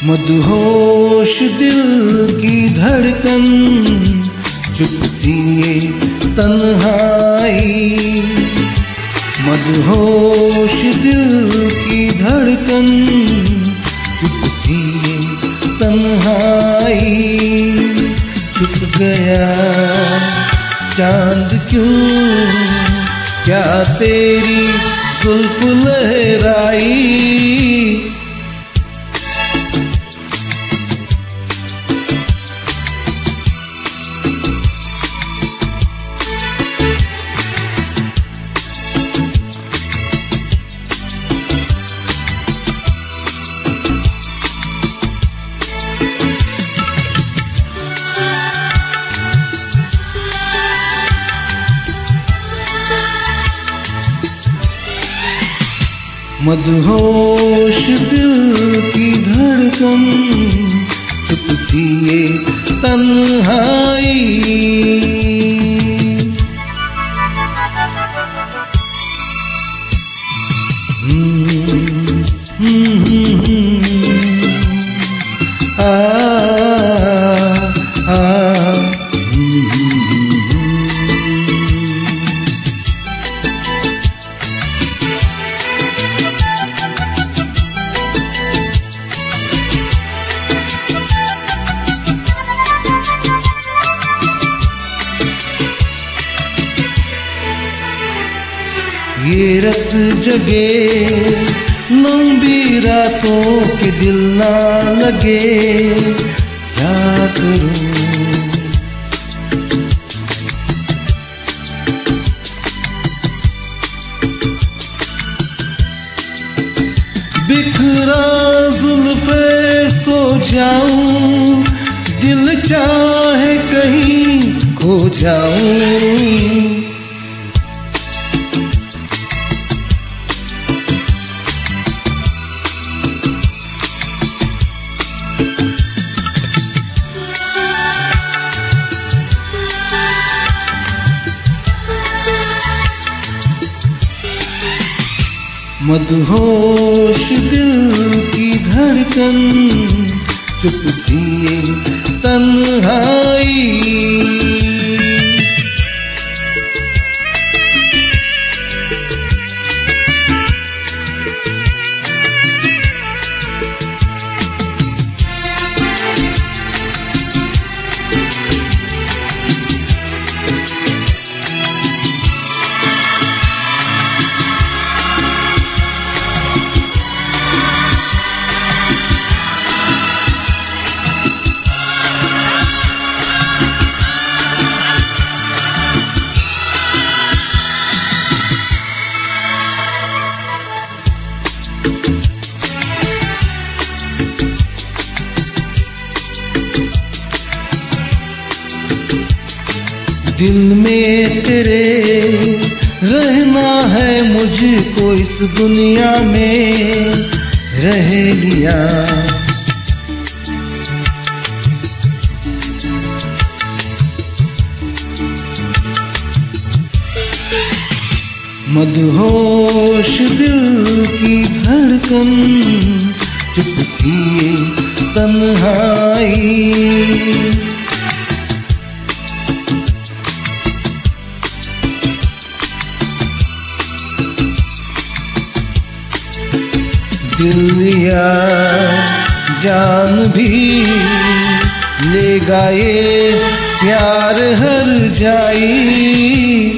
मदहोश दिल की धड़कन, चुप सी ये तन्हाई। मदहोश दिल की धड़कन, चुप सी ये तन्हाई। छुप गया चांद क्यों, क्या तेरी जुल्फ लहराई। मदहोश दिल की धड़कन, चुप सी ये तन्हाई। ये रत जगे लंबी रातों के दिल ना लगे, क्या करूं। बिखरा जुल्फे सो जाऊं, दिल चाहे कहीं खो जाऊं। मदहोश दिल की धड़कन, चुप सी ये तन्हाई। दिल में तेरे रहना है मुझको, इस दुनिया में रह लिया। मदहोश दिल की धड़कन, चुप सी ये तन्हाई। दिल या जान भी लेगा ये प्यार हर जाई।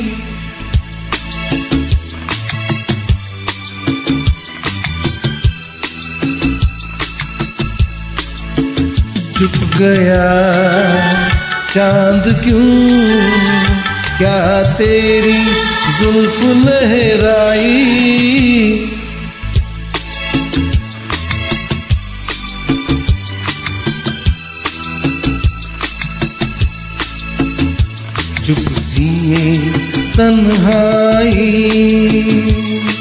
चुप गया चांद क्यों, क्या तेरी जुल्फ लहराई। चुप सी ये तन्हाई।